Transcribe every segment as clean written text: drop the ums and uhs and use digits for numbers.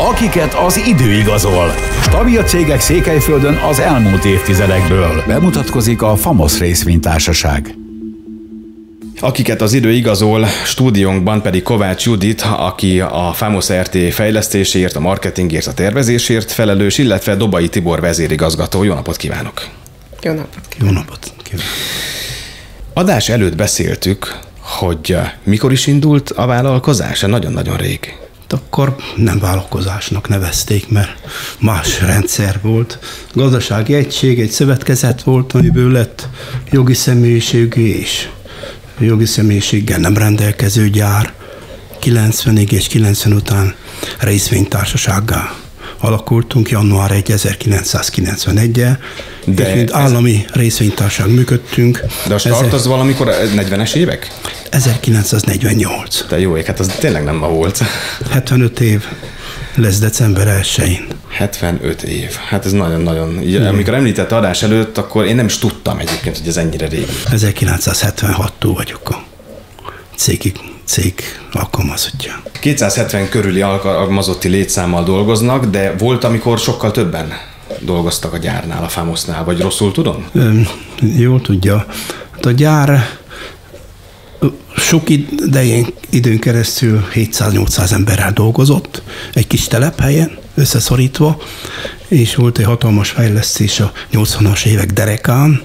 Akiket az idő igazol. Stabil cégek Székelyföldön az elmúlt évtizedekből. Bemutatkozik a Famosz Részvénytársaság. Akiket az idő igazol, stúdiónkban pedig Kovács Judit, aki a Famosz RT fejlesztéséért, a marketingért, a tervezésért felelős, illetve Dobai Tibor vezérigazgató. Jó napot kívánok! Jó napot kívánok! Jó napot kívánok! Adás előtt beszéltük, hogy mikor is indult a vállalkozás? Nagyon-nagyon rég. Akkor nem vállalkozásnak nevezték, mert más rendszer volt. Gazdasági egység, egy szövetkezet volt, amiből lett jogi személyiségű és jogi személyiséggel nem rendelkező gyár. 90-ig és 90 után részvénytársasággá alakultunk január 1, 1991-el, és mint állami részvénytársaság működtünk. De a start az valamikor 40-es évek? 1948. De jó, hát az tényleg nem ma volt. 75 év lesz december 1-én. 75 év. Hát ez nagyon-nagyon... Amikor említette adás előtt, akkor én nem is tudtam egyébként, hogy ez ennyire régi. 1976-tól vagyok a cég alkalmazottja. 270 körüli alkalmazotti létszámmal dolgoznak, de volt, amikor sokkal többen dolgoztak a gyárnál, a Famosznál, vagy rosszul tudom? Jól tudja. Hát a gyár sok időn keresztül 700-800 emberrel dolgozott, egy kis telephelyen, összeszorítva, és volt egy hatalmas fejlesztés a 80-as évek derekán,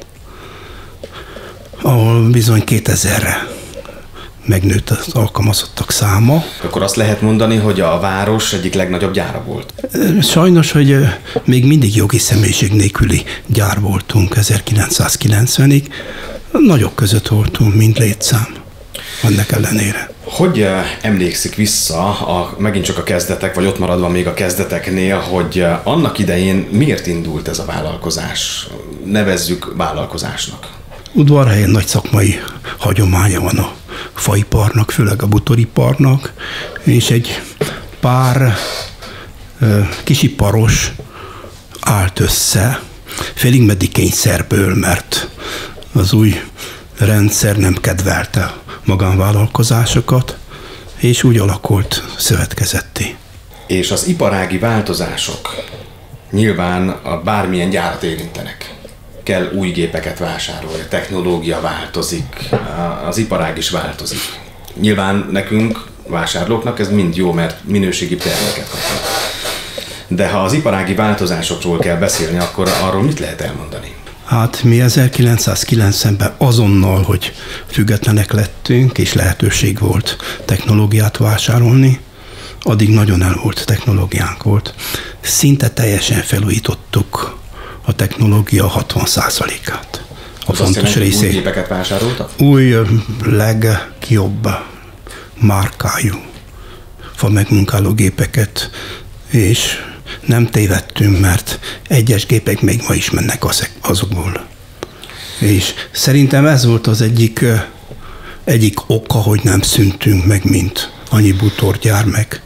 ahol bizony 2000-re megnőtt az alkalmazottak száma. Akkor azt lehet mondani, hogy a város egyik legnagyobb gyára volt? Sajnos, hogy még mindig jogi személyiség nélküli gyár voltunk 1990-ig. Nagyok között voltunk, mint létszám. Ennek ellenére. Hogy emlékszik vissza, megint csak a kezdetek, vagy ott maradva még a kezdeteknél, hogy annak idején miért indult ez a vállalkozás? Nevezzük vállalkozásnak. Udvarhelyen nagy szakmai hagyománya van a faiparnak, főleg a butoriparnak, és egy pár kisiparos állt össze, félig meddig kényszerből, mert az új rendszer nem kedvelte magánvállalkozásokat, és úgy alakult szövetkezetté. És az iparági változások nyilván a bármilyen gyárat érintenek. Kell új gépeket vásárolni, a technológia változik, az iparág is változik. Nyilván nekünk, vásárlóknak ez mind jó, mert minőségi terméket kapunk. De ha az iparági változásokról kell beszélni, akkor arról mit lehet elmondani? Hát mi 1990-ben azonnal, hogy függetlenek lettünk, és lehetőség volt technológiát vásárolni, addig nagyon el volt technológiánk volt. Szinte teljesen felújítottuk a technológia 60%-át. A fontos részét. Új gépeket vásároltak? Új, legjobb márkájú fa megmunkáló gépeket, és nem tévedtünk, mert egyes gépek még ma is mennek azokból. És szerintem ez volt az egyik oka, hogy nem szűntünk meg, mint annyi bútorgyár, meg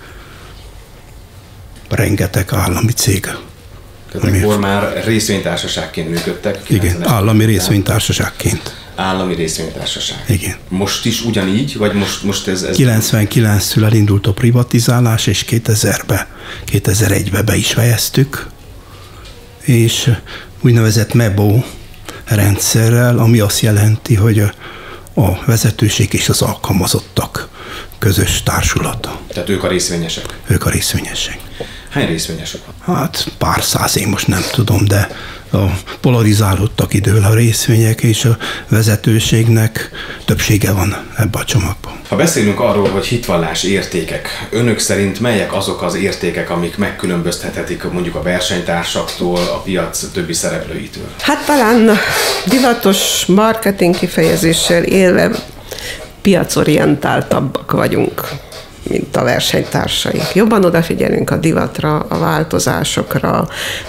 rengeteg állami cég. Tehát akkor már részvénytársaságként működtek? Igen, állami részvénytársaságként. Állami részvénytársaság. Igen. Most is ugyanígy, vagy most ez... 99-től elindult a privatizálás, és 2001-ben be is fejeztük, és úgynevezett MEBO rendszerrel, ami azt jelenti, hogy a vezetőség és az alkalmazottak közös társulata. Tehát ők a részvényesek? Ők a részvényesek. Hány részvényesek van? Hát pár száz, én most nem tudom, de polarizálódtak idővel a részvények, és a vezetőségnek többsége van ebben a csomagban. Ha beszélünk arról, hogy hitvallás értékek, önök szerint melyek azok az értékek, amik megkülönböztethetik mondjuk a versenytársaktól, a piac többi szereplőitől? Hát talán divatos marketing kifejezéssel élve piacorientáltabbak vagyunk, mint a versenytársaink. Jobban odafigyelünk a divatra, a változásokra,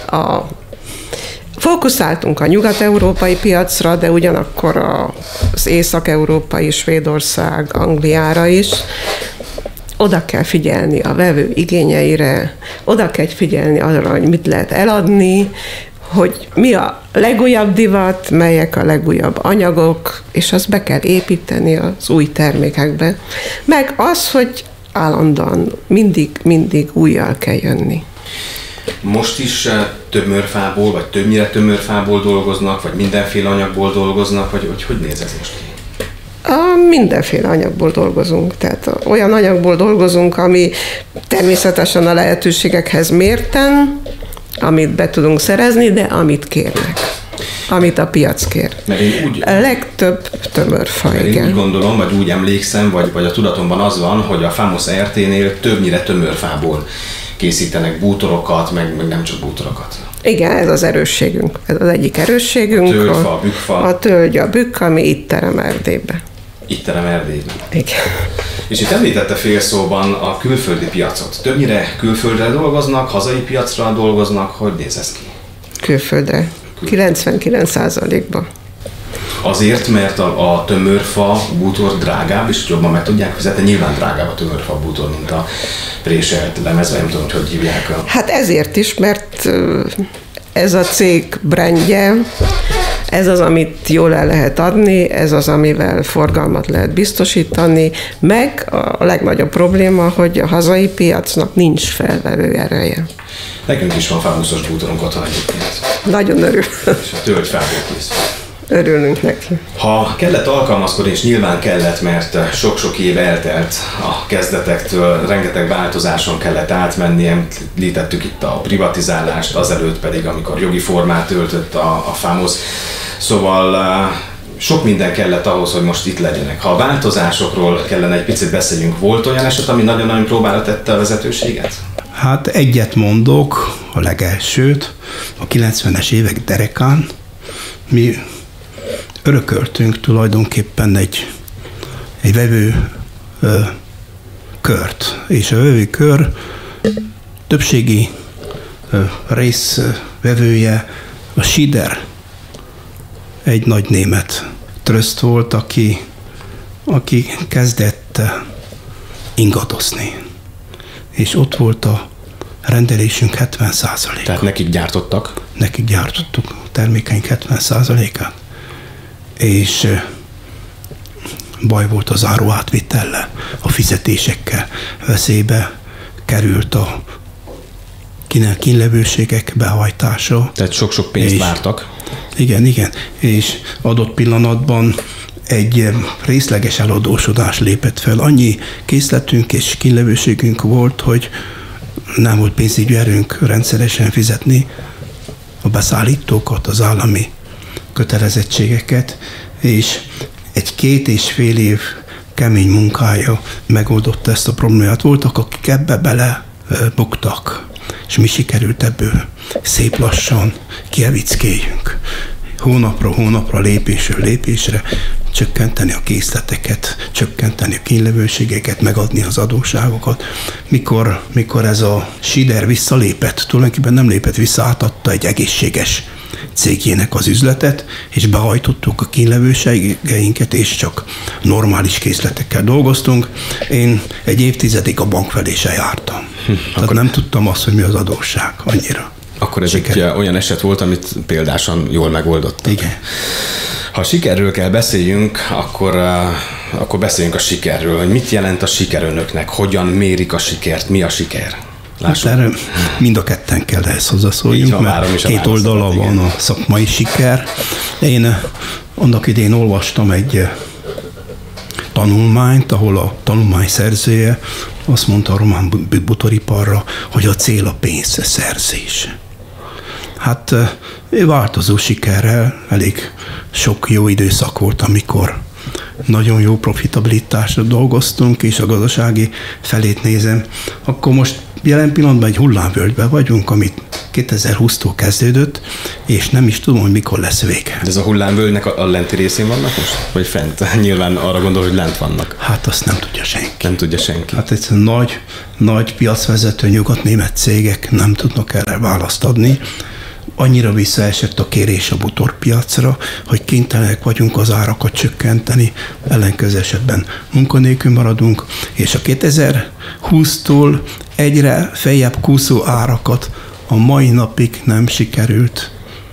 fókuszáltunk a nyugat-európai piacra, de ugyanakkor az észak-európai, Svédország, Angliára is. Oda kell figyelni a vevő igényeire, oda kell figyelni arra, hogy mit lehet eladni, hogy mi a legújabb divat, melyek a legújabb anyagok, és azt be kell építeni az új termékekbe. Meg az, hogy állandóan mindig újjal kell jönni. Most is tömörfából, vagy többnyire tömörfából dolgoznak, vagy mindenféle anyagból dolgoznak, vagy hogy néz ez most ki? Mindenféle anyagból dolgozunk, tehát olyan anyagból dolgozunk, ami természetesen a lehetőségekhez mérten, amit be tudunk szerezni, de amit kérnek, amit a piac kér. A legtöbb tömörfa, igen. Én úgy gondolom, vagy úgy emlékszem, vagy a tudatomban az van, hogy a Famos RT-nél többnyire tömörfából készítenek bútorokat, meg nem csak bútorokat. Igen, ez az erősségünk. Ez az egyik erősségünk. Tölgyfa, bükkfa. A tölgy, a bükk, ami itt terem Erdélybe. Itt terem Erdélyben. Igen. És itt említette félszóban a külföldi piacot. Többnyire külföldre dolgoznak, hazai piacra dolgoznak, hogy néz ez ki? Külföldre. 99%-ban. Azért, mert a tömörfa bútor drágább, és jobban meg tudják fizetni. Nyilván drágább a tömörfa bútor, mint a préselt lemez, nem tudom, hogy hívják. Hát ezért is, mert ez a cég brandje, ez az, amit jól el lehet adni, ez az, amivel forgalmat lehet biztosítani, meg a legnagyobb probléma, hogy a hazai piacnak nincs felvevő ereje. Nekünk is van Famosos bútorunk otthon egyébként. Nagyon örül. És a tölgyfából készül. Örülünk neki. Ha kellett alkalmazkodni, és nyilván kellett, mert sok-sok év eltelt a kezdetektől, rengeteg változáson kellett átmenni, említettük itt a privatizálást, azelőtt pedig, amikor jogi formát öltött a Famos. Szóval sok minden kellett ahhoz, hogy most itt legyenek. Ha a változásokról kellene egy picit beszéljünk, volt olyan eset, ami nagyon-nagyon próbára tette a vezetőséget? Hát egyet mondok, a legelsőt, a 90-es évek derekán mi örököltünk tulajdonképpen egy vevő kört, és a vevőkör többségi részvevője a Schieder, egy nagy német tröszt volt, aki kezdett ingadozni. És ott volt a rendelésünk 70%. Tehát nekik gyártottak? Nekik gyártottuk a termékeink 70%-át. És baj volt az áru átvitellel, a fizetésekkel. Veszélybe került a kínlevőségek behajtása. Tehát sok-sok pénzt vártak. Igen. És adott pillanatban egy részleges eladósodás lépett fel. Annyi készletünk és kínlevőségünk volt, hogy nem volt pénzügyi erőnk rendszeresen fizetni a beszállítókat, az állami kötelezettségeket, és egy 2,5 év kemény munkája megoldotta ezt a problémát. Voltak, akik ebbe bele buktak, és mi sikerült ebből szép lassan kievickéljünk. Hónapra, lépésről lépésre csökkenteni a készleteket, csökkenteni a kínlevőségeket, megadni az adósságokat. Mikor ez a Schieder visszalépett, tulajdonképpen nem lépett vissza, átadta egy egészséges cégjének az üzletet, és behajtottuk a kínlevőségeinket, és csak normális készletekkel dolgoztunk. Én egy évtizedig a bank felé se jártam. Tehát nem tudtam azt, hogy mi az adósság annyira. Akkor ez egy olyan eset volt, amit példásan jól megoldott. Igen. Ha sikerről kell beszéljünk, akkor beszéljünk a sikerről. Hogy mit jelent a siker önöknek? Hogyan mérik a sikert? Mi a siker? Hát erre mind a ketten kell ehhez hozzászóljunk, mert két oldala van a szakmai siker. Én annak idén olvastam egy tanulmányt, ahol a tanulmány szerzője azt mondta a román bútoriparra, hogy a cél a pénzszerzés. Hát változó sikerrel, elég sok jó időszak volt, amikor nagyon jó profitabilitásra dolgoztunk, és a gazdasági felét nézem, akkor most jelen pillanatban egy hullámvölgyben vagyunk, amit 2020-tól kezdődött, és nem is tudom, hogy mikor lesz vége. De ez a hullámvölgynek a lenti részén vannak most? Vagy fent? Nyilván arra gondol, hogy lent vannak. Hát azt nem tudja senki. Nem tudja senki. Hát egyszerűen nagy piacvezető nyugat-német cégek nem tudnak erre választ adni. Annyira visszaesett a kérés a bútorpiacra, hogy kénytelenek vagyunk az árakat csökkenteni, ellenkező esetben munkanélkül maradunk, és a 2020-tól egyre feljebb kúszó árakat a mai napig nem sikerült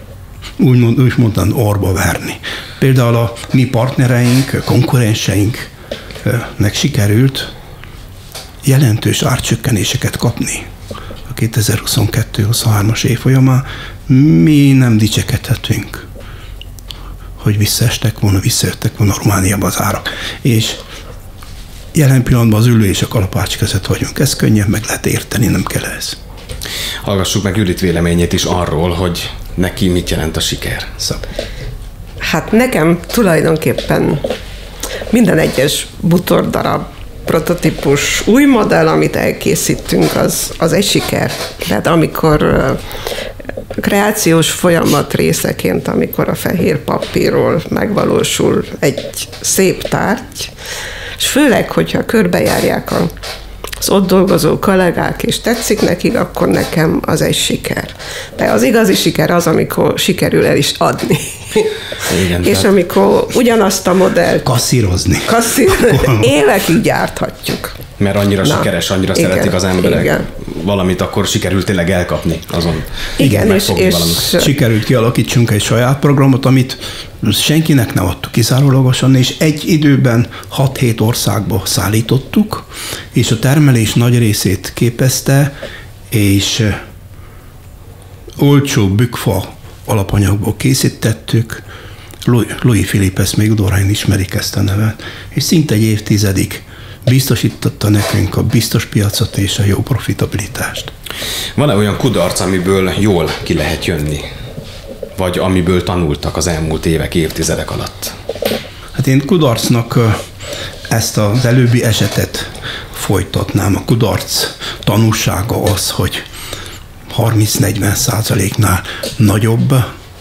úgy mondani orba verni. Például a mi partnereink, konkurenseinknek sikerült jelentős árcsökkenéseket kapni a 2022-23-as év folyamán, mi nem dicsekedhetünk, hogy visszajöttek volna Romániába az árak. És jelen pillanatban az ülő és a kalapács között vagyunk. Ez könnyen meg lehet érteni, nem kell ez. Hallgassuk meg Judit véleményét is arról, hogy neki mit jelent a siker. Hát nekem tulajdonképpen minden egyes bútordarab, prototípus, új modell, amit elkészítünk, az egy siker. Tehát amikor kreációs folyamat részeként, amikor a fehér papírról megvalósul egy szép tárgy, és főleg, hogyha körbejárják az ott dolgozó kollégák, és tetszik nekik, akkor nekem az egy siker. De az igazi siker az, amikor sikerül el is adni. Igen, és amikor ugyanazt a modellt kasszírozni. Évekig gyárthatjuk. Mert annyira sikeres, annyira igen, szeretik az emberek igen. Valamit, akkor sikerült tényleg elkapni azon. Igen, és sikerült kialakítsunk egy saját programot, amit senkinek nem adtuk kizárólagosan, és egy időben 6-7 országba szállítottuk, és a termelés nagy részét képezte, és olcsó bükfa alapanyagból készítettük. Louis Philippe, ezt még udvarhelyen ismerik ezt a nevet, és szinte egy évtizedig biztosította nekünk a biztos piacot és a jó profitabilitást. Van-e olyan kudarc, amiből jól ki lehet jönni? Vagy amiből tanultak az elmúlt évek, évtizedek alatt? Hát én kudarcnak ezt az előbbi esetet folytatnám. A kudarc tanulsága az, hogy 30-40%-nál nagyobb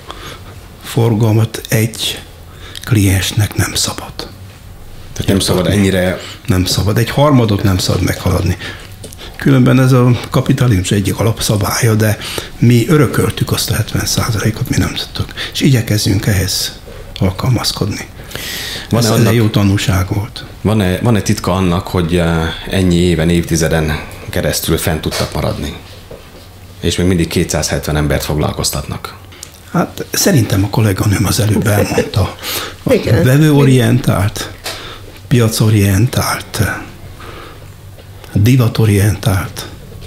forgalmat egy kliensnek nem szabad. Tehát nem szabad ennyire... Nem szabad. Egy harmadot nem szabad meghaladni. Különben ez a kapitalizmus egyik alapszabálya, de mi örököltük azt a 70%-ot, mi nem tudtuk. És igyekezzünk ehhez alkalmazkodni. Ez egy jó tanulság volt. Van-e titka annak, hogy ennyi éven, évtizeden keresztül fent tudtak maradni? És még mindig 270 embert foglalkoztatnak? Hát szerintem a kolléganőm az előbb elmondta. Vevőorientált, piacorientált, divatorientált,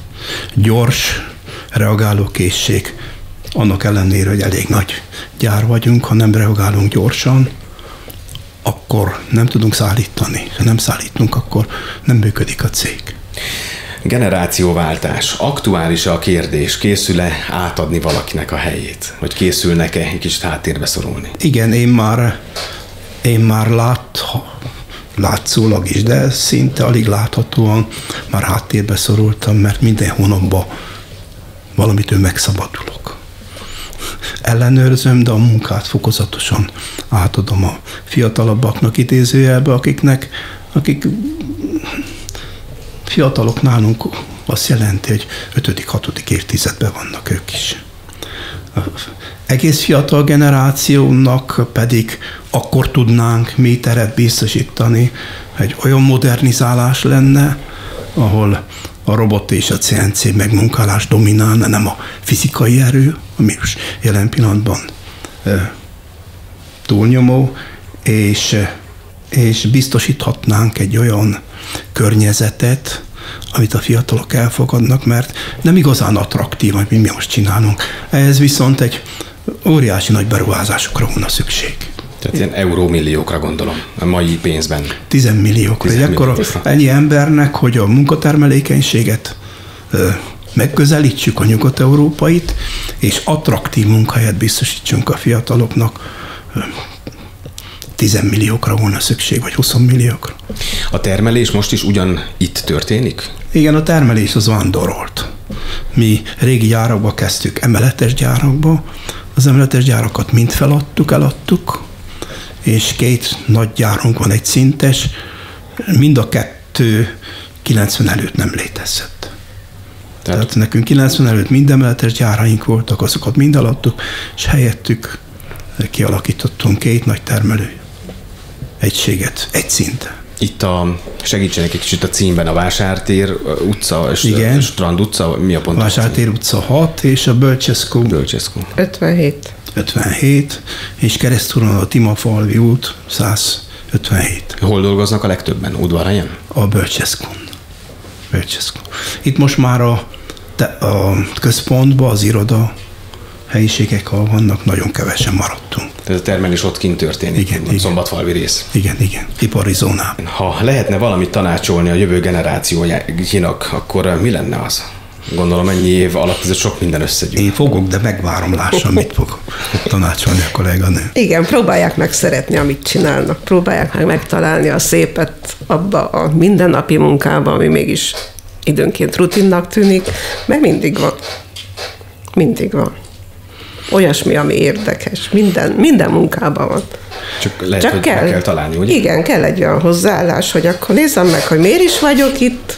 gyors reagálókészség, annak ellenére, hogy elég nagy gyár vagyunk, ha nem reagálunk gyorsan, akkor nem tudunk szállítani. Ha nem szállítunk, akkor nem működik a cég. Generációváltás. Aktuális-e a kérdés? Készül-e átadni valakinek a helyét? Vagy készülnek-e egy kicsit háttérbe szorulni? Igen, én már látszólag is, de szinte alig láthatóan már háttérbe szorultam, mert minden hónapban valamitől megszabadulok. Ellenőrzöm, de a munkát fokozatosan átadom a fiatalabbaknak idézőjelbe, akik fiatalok nálunk azt jelenti, hogy 5.-6. évtizedben vannak ők is. Egész fiatal generációnak pedig akkor tudnánk mi teret biztosítani, egy olyan modernizálás lenne, ahol a robot és a CNC megmunkálás dominálna, nem a fizikai erő, ami most jelen pillanatban túlnyomó, és biztosíthatnánk egy olyan környezetet, amit a fiatalok elfogadnak, mert nem igazán attraktív, hogy mi most csinálunk. Ehhez viszont egy óriási nagy beruházásokra volna szükség. Tehát ilyen eurómilliókra gondolom, a mai pénzben. 10 milliókra. Ennyi embernek, hogy a munkatermelékenységet megközelítsük a nyugat-európait, és attraktív munkahelyet biztosítsunk a fiataloknak, 10 milliókra volna szükség, vagy 20 milliókra. A termelés most is ugyan itt történik? Igen, a termelés az vándorolt. Mi régi gyárakba kezdtük, emeletes gyárakba. Az emeletes gyárakat mind eladtuk, és 2 nagy gyárunk van, egy szintes, mind a 2 90 előtt nem létezett. Tehát nekünk 90 előtt mind emeletes gyáraink voltak, azokat mind eladtuk, és helyettük kialakítottunk 2 nagy termelő egységet, egy szinten. Itt segítsenek egy kicsit a címben, a Vásártér utca, és Strand utca, mi a pont? A Vásártér utca 6, és a Bölcseszkó 57, és keresztúron a Timafalvi út 157. Hol dolgoznak a legtöbben? Udvarhelyen? A Bölcseszkón. Itt most már a központban az iroda helyiségek, ahol vannak, nagyon kevesen maradtunk. Tehát a termelés ott kint történik, igen, a szombatfalvi rész. Igen, ipari zónában. Ha lehetne valamit tanácsolni a jövő generációjának, akkor mi lenne az? Gondolom ennyi év alatt ez sok minden összegyűlt. Én fogok, de megvárom, lássam, mit fogok tanácsolni a kolléganő. Igen, próbálják meg szeretni, amit csinálnak. Próbálják meg megtalálni a szépet abba a mindennapi munkában, ami mégis időnként rutinnak tűnik, mert mindig van. Mindig van. Olyasmi, ami érdekes. Minden munkában van. Csak lehet, hogy meg kell találni, ugye? Igen, kell egy olyan hozzáállás, hogy akkor nézzem meg, hogy miért is vagyok itt,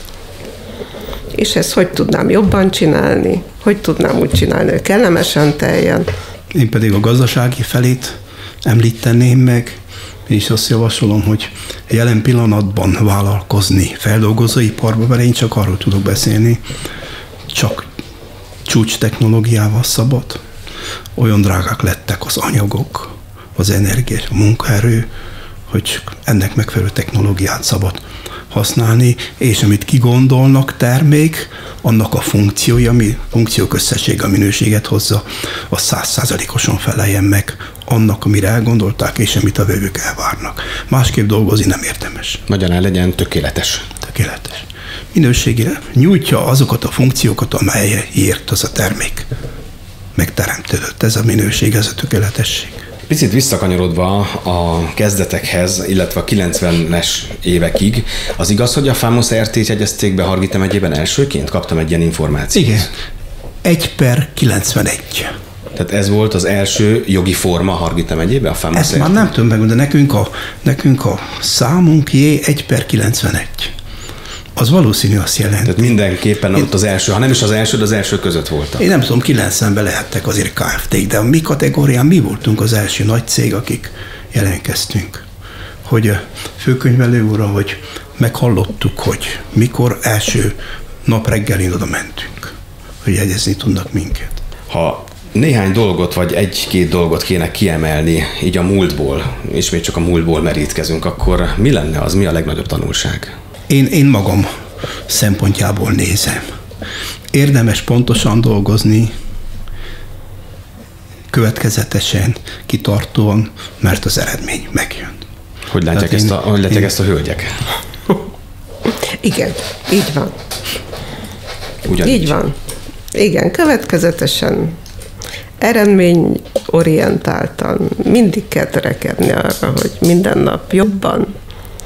és ezt hogy tudnám jobban csinálni, hogy tudnám úgy csinálni, hogy kellemesen teljen. Én pedig a gazdasági felét említeném meg, és azt javasolom, hogy jelen pillanatban vállalkozni feldolgozóiparban, mert én csak arról tudok beszélni, csak csúcs technológiával szabad. Olyan drágák lettek az anyagok, az energia, a munkaerő, hogy ennek megfelelő technológiát szabad használni, és amit kigondolnak termék, annak a funkciók összessége a minőséget hozza, az 100%-osan feleljen meg annak, amire elgondolták, és amit a vevők elvárnak. Másképp dolgozni nem érdemes. Magyarán legyen tökéletes. Tökéletes. Minőségére nyújtja azokat a funkciókat, amelyért az a termék megteremtődött. Ez a minőség, ez a tökéletesség. Picit visszakanyarodva a kezdetekhez, illetve a 90-es évekig, az igaz, hogy a Famos RT-t jegyezték be Hargita megyében elsőként? Kaptam egy ilyen információt. Igen. 1/91. Tehát ez volt az első jogi forma Hargita megyében, a Famos Ezt RT? már nem tudom meg, de nekünk a számunk J1/91. Az valószínű azt jelenti. Tehát mindenképpen ott az első, ha nem is az első, de az első között voltak. Én nem tudom, 90-ben lehettek azért Kft-k, de a mi kategórián mi voltunk az első nagy cég, akik jelentkeztünk. Hogy a főkönyvelő úrra, hogy meghallottuk, hogy mikor első nap reggelin oda mentünk, hogy jegyezni tudnak minket. Ha néhány dolgot, vagy egy-két dolgot kéne kiemelni így a múltból, és még csak a múltból merítkezünk, akkor mi lenne az, mi a legnagyobb tanulság? Én magam szempontjából nézem. Érdemes pontosan dolgozni, következetesen, kitartóan, mert az eredmény megjön. Hogy látják, ezt a hölgyek? Igen, így van. Ugyanígy. Így van. Igen, következetesen, eredményorientáltan mindig kell törekedni arra, hogy minden nap jobban,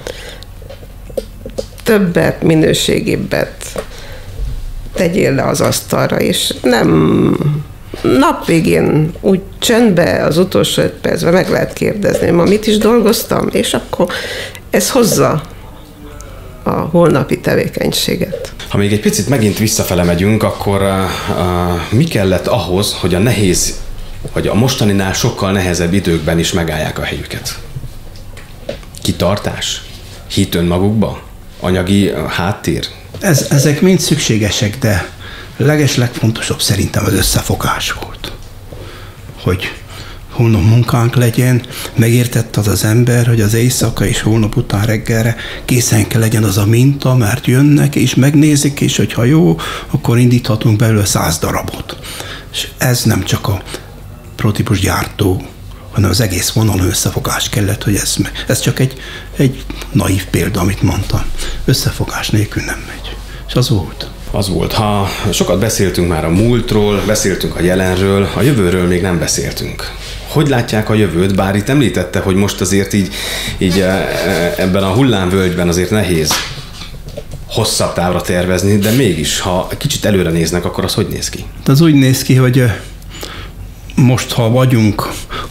többet, minőségibbet tegyél le az asztalra, és nem nap végén úgy csöndbe az utolsó 5 percben meg lehet kérdezni, ma mit is dolgoztam, és akkor ez hozza a holnapi tevékenységet. Ha még egy picit megint visszafele megyünk, akkor mi kellett ahhoz, hogy a nehéz, vagy a mostaninál sokkal nehezebb időkben is megállják a helyüket? Kitartás? Hit önmagukba? Anyagi háttér? Ezek mind szükségesek, de legfontosabb szerintem az összefogás volt. Hogy holnap munkánk legyen, megértett az ember, hogy az éjszaka és holnap után reggelre készen kell legyen az a minta, mert jönnek és megnézik, és hogyha jó, akkor indíthatunk belőle 100 darabot. És ez nem csak a protípus gyártó, hanem az egész vonalon összefogás kellett, hogy ez csak egy naív példa, amit mondtam. Összefogás nélkül nem megy. És az volt. Az volt. Ha sokat beszéltünk már a múltról, beszéltünk a jelenről, a jövőről még nem beszéltünk. Hogy látják a jövőt? Bár itt említette, hogy most azért így ebben a hullámvölgyben azért nehéz hosszabb távra tervezni, de mégis, ha kicsit előre néznek, akkor az hogy néz ki? Az úgy néz ki, hogy most, ha vagyunk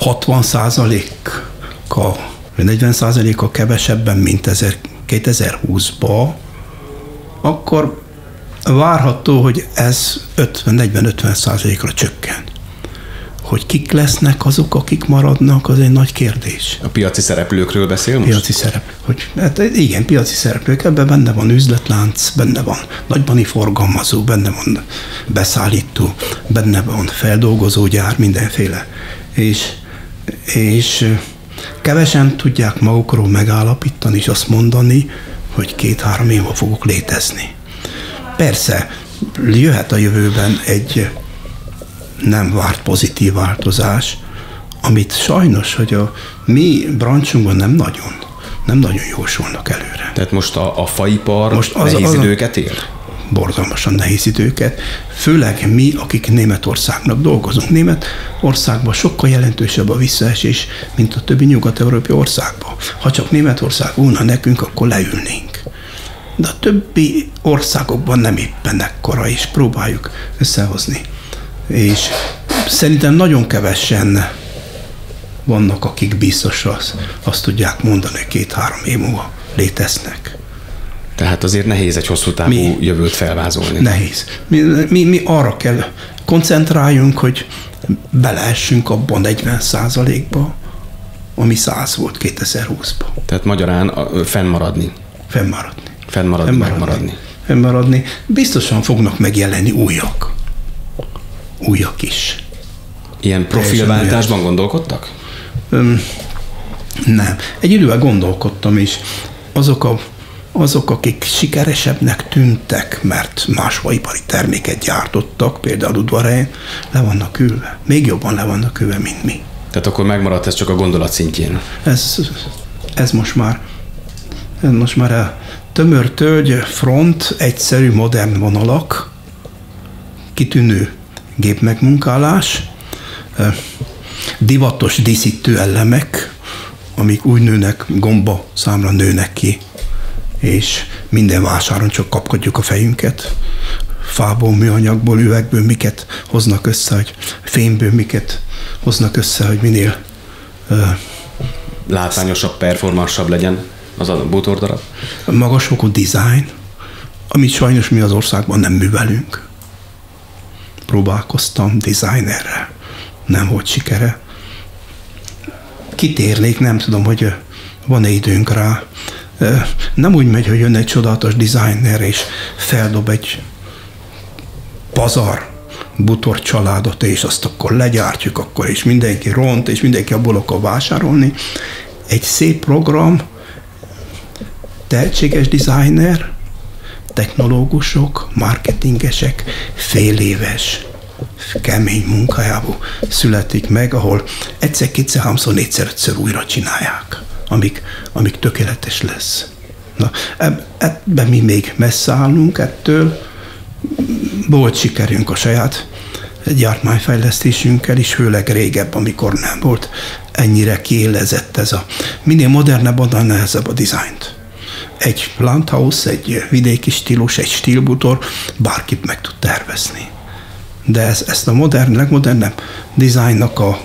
60%-kal, vagy 40%-kal kevesebben, mint 2020-ban, akkor várható, hogy ez 40-50%-ra csökken. Hogy kik lesznek azok, akik maradnak, az egy nagy kérdés. A piaci szereplőkről beszél most? Piaci szereplők. Igen, piaci szereplők. Ebben benne van üzletlánc, benne van nagybani forgalmazó, benne van beszállító, benne van feldolgozógyár, mindenféle. És kevesen tudják magukról megállapítani, és azt mondani, hogy 2-3 évvel fogok létezni. Persze, jöhet a jövőben egy nem várt pozitív változás, amit sajnos, hogy a mi brancsunkban nem nagyon jósolnak előre. Tehát most a faipar most nehéz időket él? Borzalmasan nehéz időket, főleg mi, akik Németországnak dolgozunk. Németországban sokkal jelentősebb a visszaesés, mint a többi nyugat-európai országban. Ha csak Németország volna nekünk, akkor leülnénk. De a többi országokban nem éppen ekkora, és próbáljuk összehozni. És szerintem nagyon kevesen vannak, akik biztos azt tudják mondani, hogy 2-3 év múlva léteznek. Tehát azért nehéz egy hosszú távú jövőt felvázolni. Nehéz. Mi arra kell koncentráljunk, hogy beleessünk abban 40%-ba, ami 100 volt 2020-ban. Tehát magyarán fennmaradni. Fennmaradni. Biztosan fognak megjelenni újak. Újak is. Ilyen profilváltásban gondolkodtak? Nem. Egy időben gondolkodtam is. Azok, akik sikeresebbnek tűntek, mert más faipari terméket gyártottak, például udvarhelyen, le vannak ülve. Még jobban le vannak ülve, mint mi. Tehát akkor megmaradt ez csak a gondolat szintjén? Ez most már a tömör tölgy, front, egyszerű, modern vonalak, kitűnő gépmegmunkálás, divatos díszítő elemek, amik úgy nőnek, gomba számra nőnek ki, és minden vásáron csak kapkodjuk a fejünket. Fából, műanyagból, üvegből miket hoznak össze, hogy fémből miket hoznak össze, hogy minél látványosabb, performansabb legyen az a bútordarab. Magasfokú design, amit sajnos mi az országban nem művelünk. Próbálkoztam designerre, nem volt sikere. Kitérnék, nem tudom, hogy van-e időnk rá. Nem úgy megy, hogy jön egy csodálatos designer, és feldob egy pazar butor családot, és azt akkor legyártjuk, akkor és mindenki ront, és mindenki abból akar vásárolni. Egy szép program, tehetséges designer, technológusok, marketingesek féléves, kemény munkájából születik meg, ahol egyszer, kétszer, háromszor, négyszer, ötször újra csinálják, amíg tökéletes lesz. Na, ebben mi még messze állunk ettől. Volt sikerünk a saját gyártmányfejlesztésünkkel is, főleg régebb, amikor nem volt ennyire kiélezett ez a... Minél modernebb, annál nehezebb a dizájnt. Egy Landhaus, egy vidéki stílus, egy stílbútor, bárkit meg tud tervezni. De ezt a legmodernebb dizájnnak a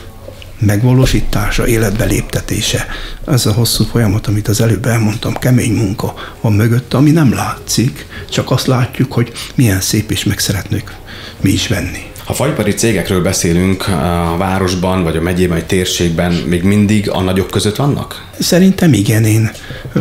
megvalósítása, életbe léptetése, ez a hosszú folyamat, amit az előbb elmondtam, kemény munka van mögötte, ami nem látszik, csak azt látjuk, hogy milyen szép, és meg szeretnék mi is venni. Ha faipari cégekről beszélünk a városban, vagy a megyében, vagy térségben, még mindig a nagyok között vannak? Szerintem igen, én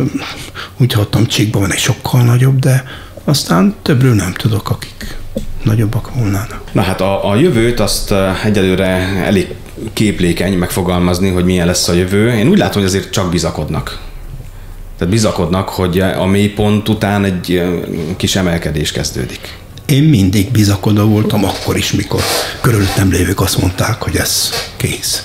úgy hallottam, Csíkban van egy sokkal nagyobb, de aztán többről nem tudok, akik nagyobbak volnának. Na hát a jövőt azt egyelőre elég képlékeny megfogalmazni, hogy milyen lesz a jövő. Én úgy látom, hogy azért csak bizakodnak. Tehát bizakodnak, hogy a mélypont után egy kis emelkedés kezdődik. Én mindig bizakodó voltam, akkor is, mikor körülöttem lévők azt mondták, hogy ez kész.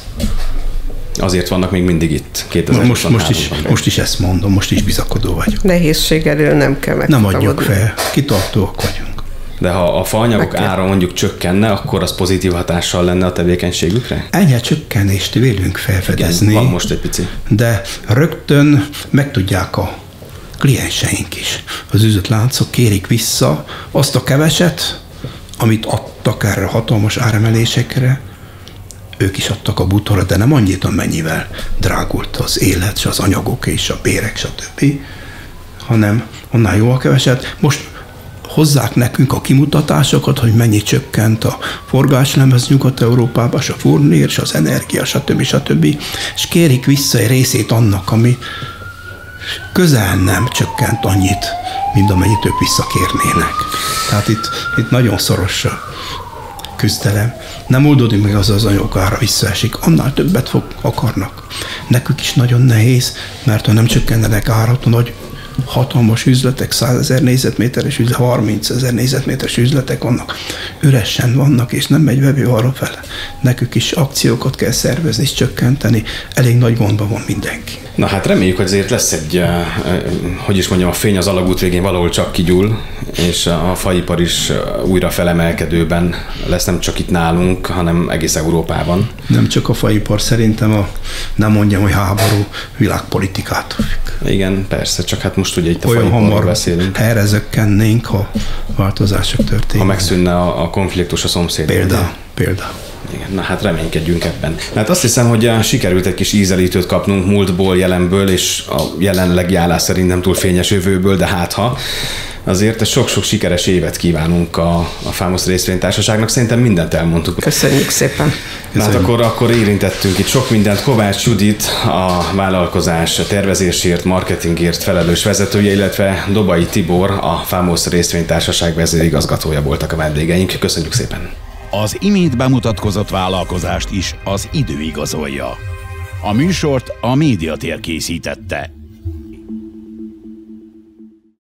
Azért vannak még mindig itt 2023-ban. Most is ezt mondom, most is bizakodó vagyok. Nehézség elől nem kell megtagadni. Nem adjuk fel, kitartóak vagyunk. De ha a faanyagok ára mondjuk csökkenne, akkor az pozitív hatással lenne a tevékenységükre? Ennyi csökkenést vélünk felfedezni. Igen, van most egy pici. De rögtön megtudják a klienseink is. Az üzletláncok kérik vissza azt a keveset, amit adtak erre a hatalmas áremelésekre. Ők is adtak a bútorra, de nem annyit, amennyivel drágult az élet, és az anyagok, és a bérek, stb., hanem annál jó a keveset. Most hozzák nekünk a kimutatásokat, hogy mennyi csökkent a forgáslemez Nyugat-Európában, és a furnír, és az energia, stb. És kérik vissza egy részét annak, ami közel nem csökkent annyit, mint amennyit ők visszakérnének. Tehát itt nagyon szoros a küzdelem. Nem oldódik meg az anyagára visszaesik, annál többet akarnak. Nekük is nagyon nehéz, mert ha nem csökkennenek árat, a nagy hatalmas üzletek, 100 000 négyzetméteres üzlet, 30 000 négyzetméteres üzletek vannak, üresen vannak, és nem megy vevő arra fele. Nekük is akciókat kell szervezni és csökkenteni, elég nagy gondban van mindenki. Na hát reméljük, hogy azért lesz egy, hogy is mondjam, a fény az alagút végén valahol csak kigyúl, és a faipar is újra felemelkedőben lesz, nem csak itt nálunk, hanem egész Európában. Nem csak a faipar, szerintem nem mondjam, hogy háború világpolitikától függ. Igen, persze, csak hát most ugye itt a olyan faiparról beszélünk. Helyre zökkennénk, ha változások történnek. Ha megszűnne a konfliktus a szomszédban. Például. Igen, na hát reménykedjünk ebben. Hát azt hiszem, hogy sikerült egy kis ízelítőt kapnunk múltból, jelenből, és a jelenlegi állás szerint nem túl fényes jövőből, de hát ha azért sok-sok sikeres évet kívánunk a Famosz Részvénytársaságnak. Szerintem mindent elmondtuk. Köszönjük szépen. Hát akkor érintettünk itt sok mindent. Kovács Judit, a vállalkozás tervezésért, marketingért felelős vezetője, illetve Dobai Tibor, a Famosz Részvénytársaság vezérigazgatója voltak a vendégeink. Köszönjük szépen. Az imént bemutatkozott vállalkozást is az idő igazolja. A műsort a Médiatér készítette.